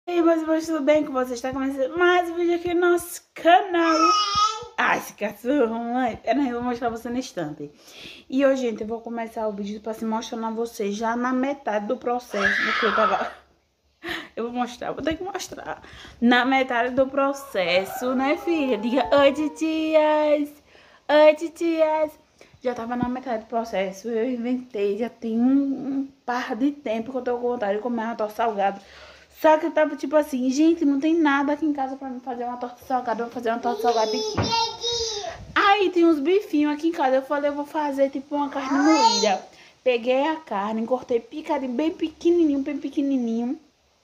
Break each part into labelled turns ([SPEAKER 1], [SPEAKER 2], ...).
[SPEAKER 1] E aí, meus tudo bem com vocês? Está começando mais um vídeo aqui no nosso canal. Ai, esse cachorro, mãe. Pera aí, eu vou mostrar pra você no instante. E hoje, gente, eu vou começar o vídeo pra se mostrar a vocês já na metade do processo. Porque eu tava... Eu vou mostrar, vou ter que mostrar. Na metade do processo, né, filha? Diga, oi, titias. Oi, titias. Já tava na metade do processo. Eu inventei, já tem um par de tempo que eu tô com vontade de comer uma torta salgada. Só que eu tava tipo assim, gente, não tem nada aqui em casa pra mim fazer uma torta salgada. Eu vou fazer uma torta salgada aqui. Aí tem uns bifinhos aqui em casa. Eu falei, eu vou fazer tipo uma carne moída. Peguei a carne, cortei picadinho, bem pequenininho.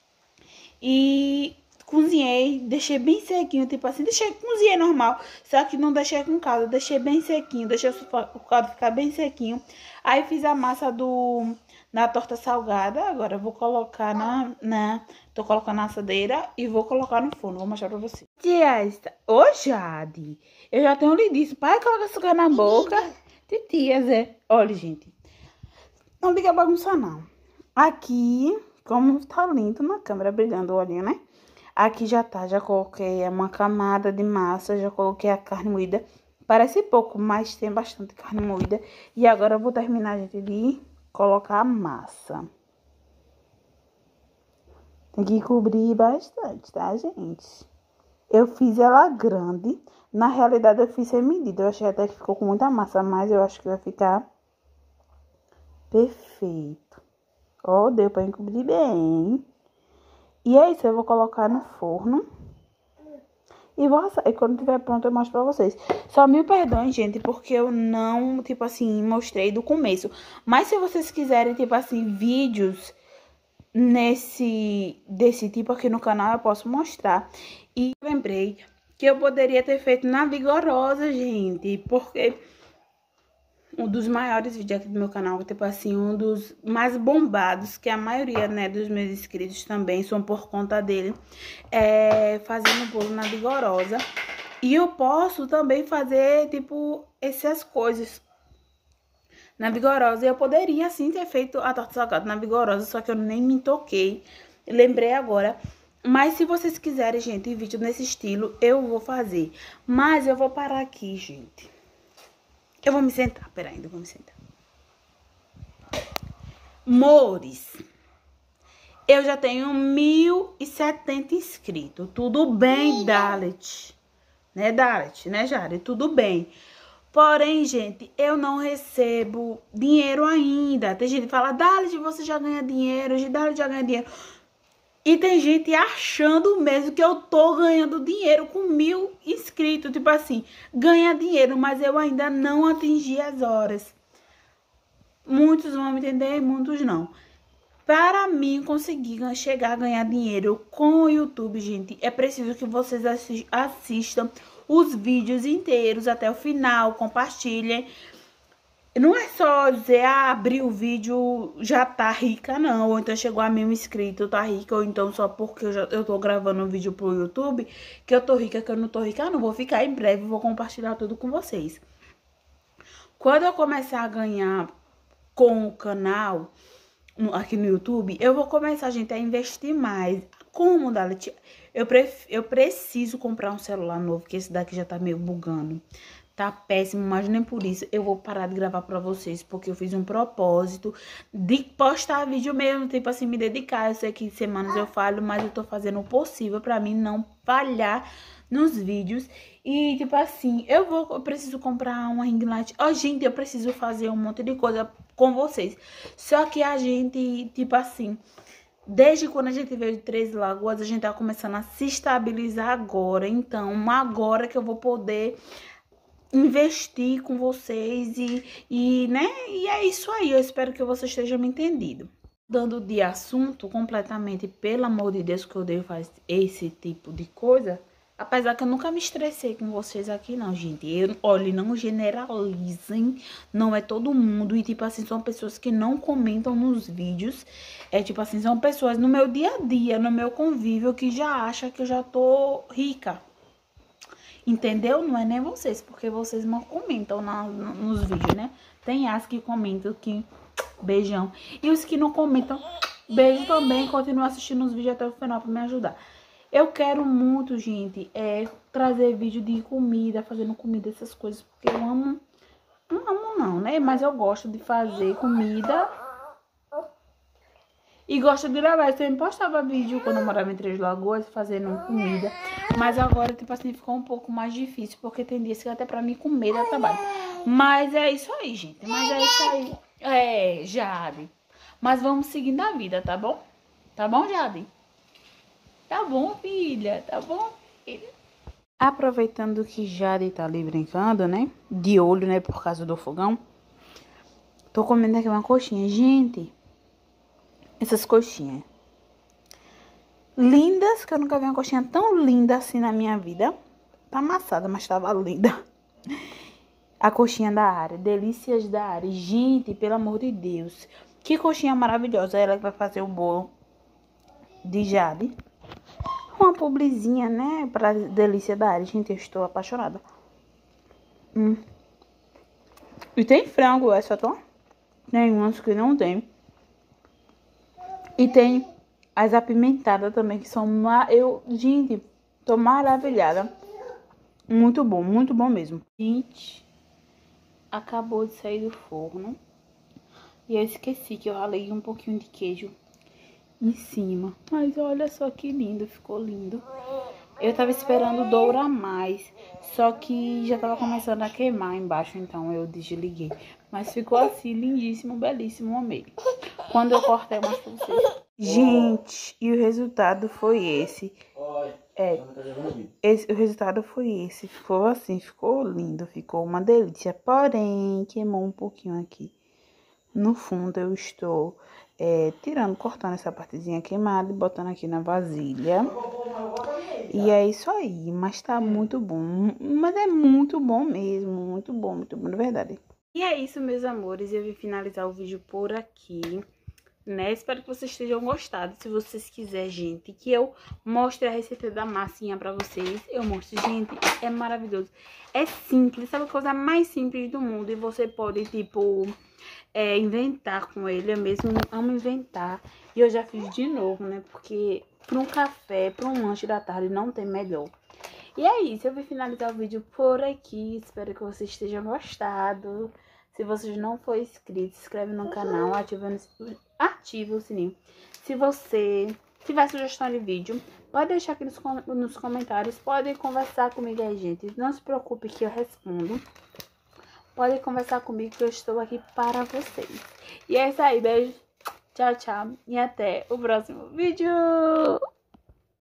[SPEAKER 1] E cozinhei, deixei bem sequinho, tipo assim, cozinhei normal. Só que não deixei com caldo, deixei bem sequinho, deixei o caldo ficar bem sequinho. Aí fiz a massa na torta salgada. Agora eu vou colocar tô colocando na assadeira e vou colocar no forno. Vou mostrar pra vocês. Tias, ô Jade, eu já tenho lido isso. Pai, coloca açúcar na boca. Titias, olha, gente, não liga bagunça não. Aqui, como tá lindo na câmera, brilhando o olhinho, né? Aqui já coloquei uma camada de massa, já coloquei a carne moída. Parece pouco, mas tem bastante carne moída. E agora eu vou terminar, gente, de colocar a massa. Tem que cobrir bastante, tá, gente? Eu fiz ela grande. Na realidade, eu fiz sem medida. Eu achei até que ficou com muita massa, mas eu acho que vai ficar perfeito. Ó, deu pra encobrir bem. E é isso, eu vou colocar no forno. E vou assar. E quando tiver pronto eu mostro pra vocês. Só mil perdões, gente, porque eu não, tipo assim, mostrei do começo. Mas se vocês quiserem, tipo assim, vídeos desse tipo aqui no canal, eu posso mostrar. E lembrei que eu poderia ter feito na Vigorosa, gente, porque um dos maiores vídeos aqui do meu canal, tipo assim, um dos mais bombados, que a maioria, né, dos meus inscritos também são por conta dele, fazendo bolo na Vigorosa. E eu posso também fazer, tipo, essas coisas na Vigorosa. Eu poderia, sim, ter feito a torta salgada na Vigorosa, só que eu nem me toquei. Lembrei agora. Mas se vocês quiserem, gente, vídeo nesse estilo, eu vou fazer. Mas eu vou parar aqui, gente. Eu vou me sentar, peraí, ainda vou me sentar. Mores, eu já tenho 1070 inscritos. Tudo bem, Dalet? Né, Dalet? Né, Jari? Tudo bem. Porém, gente, eu não recebo dinheiro ainda. Tem gente que fala, Dalet, você já ganha dinheiro. Dalet já ganha dinheiro. E tem gente achando mesmo que eu tô ganhando dinheiro com 1000 inscritos. Tipo assim, ganha dinheiro, mas eu ainda não atingi as horas. Muitos vão me entender, muitos não. Para mim conseguir chegar a ganhar dinheiro com o YouTube, gente, é preciso que vocês assistam os vídeos inteiros até o final, compartilhem. Não é só dizer, abrir o vídeo, já tá rica, não. Ou então chegou a 1000 inscritos, tá rica. Ou então só porque eu tô gravando um vídeo pro YouTube, que eu tô rica, que eu não tô rica, não. Vou ficar em breve, vou compartilhar tudo com vocês. Quando eu começar a ganhar com o canal aqui no YouTube, eu vou começar, gente, a investir mais. Como, Dalet? Eu preciso comprar um celular novo, que esse daqui já tá meio bugando. Tá péssimo, mas nem por isso eu vou parar de gravar pra vocês, porque eu fiz um propósito de postar vídeo mesmo, tipo assim, me dedicar. Eu sei que semanas eu falho, mas eu tô fazendo o possível pra mim não falhar nos vídeos. E, tipo assim, eu preciso comprar uma ring light. Ó, gente, eu preciso fazer um monte de coisa com vocês. Só que a gente, tipo assim, desde quando a gente veio de Três Lagoas, a gente tá começando a se estabilizar agora. Então, agora que eu vou poder investir com vocês né? E é isso aí, eu espero que vocês estejam me entendendo. Dando de assunto completamente, pelo amor de Deus, que eu odeio fazer esse tipo de coisa. Apesar que eu nunca me estressei com vocês aqui, não, gente. Olha, não generalizem, não é todo mundo. E, tipo assim, são pessoas que não comentam nos vídeos. É, tipo assim, são pessoas no meu dia a dia, no meu convívio, que já acham que eu já tô rica. Entendeu? Não é nem vocês, porque vocês não comentam nos vídeos, né? Tem as que comentam que... Beijão. E os que não comentam... Beijo também, continua assistindo os vídeos até o final pra me ajudar. Eu quero muito, gente, trazer vídeo de comida, fazendo comida, essas coisas, porque eu amo. Não amo não, né? Mas eu gosto de fazer comida. E gosto de gravar. Eu sempre postava vídeo quando eu morava em Três Lagoas, fazendo comida. Mas agora, tipo assim, ficou um pouco mais difícil, porque tem dias que até pra mim comer dá trabalho. Mas é isso aí, gente. Mas é isso aí. Jade. Mas vamos seguindo a vida, tá bom? Tá bom, Jade? Tá bom, filha? Tá bom, filha? Aproveitando que Jade tá ali brincando, né? De olho, né? Por causa do fogão. Tô comendo aqui uma coxinha. Gente, essas coxinhas lindas, que eu nunca vi uma coxinha tão linda assim na minha vida. Tá amassada, mas tava linda. A coxinha da área, delícias da área. Gente, pelo amor de Deus, que coxinha maravilhosa. Ela que vai fazer o bolo de Jade. Uma publizinha, né, pra delícia da área. Gente, eu estou apaixonada. E tem frango, essa, tá? Tem umas que não tem. E tem as apimentadas também, que são... Gente, tô maravilhada. Muito bom mesmo. Gente, acabou de sair do forno. E eu esqueci que eu ralei um pouquinho de queijo em cima. Mas olha só que lindo, ficou lindo. Eu tava esperando dourar mais, só que já tava começando a queimar embaixo, então eu desliguei. Mas ficou assim, lindíssimo, belíssimo, amei. Quando eu cortei, eu mostro pra vocês. Gente, e o resultado foi esse. O resultado foi esse. Ficou assim, ficou lindo, ficou uma delícia. Porém, queimou um pouquinho aqui. No fundo, eu estou cortando essa partezinha queimada e botando aqui na vasilha. E é isso aí, mas tá muito bom. Mas é muito bom mesmo, muito bom, de verdade. E é isso, meus amores, eu vim finalizar o vídeo por aqui, né? Espero que vocês tenham gostado. Se vocês quiserem, gente, que eu mostre a receita da massinha pra vocês, eu mostro. Gente, é maravilhoso. É simples, sabe a coisa mais simples do mundo. E você pode, tipo, inventar com ele. Eu mesmo amo inventar. E eu já fiz de novo, né? Porque para um café, para um lanche da tarde, não tem melhor. E é isso, eu vou finalizar o vídeo por aqui. Espero que vocês tenham gostado. Se vocês não for inscrito, se inscreve no canal, ativa o sininho. Se você tiver sugestão de vídeo, pode deixar aqui nos comentários. Pode conversar comigo aí, gente. Não se preocupe que eu respondo. Pode conversar comigo que eu estou aqui para vocês. E é isso aí, beijo. Tchau, tchau. E até o próximo vídeo.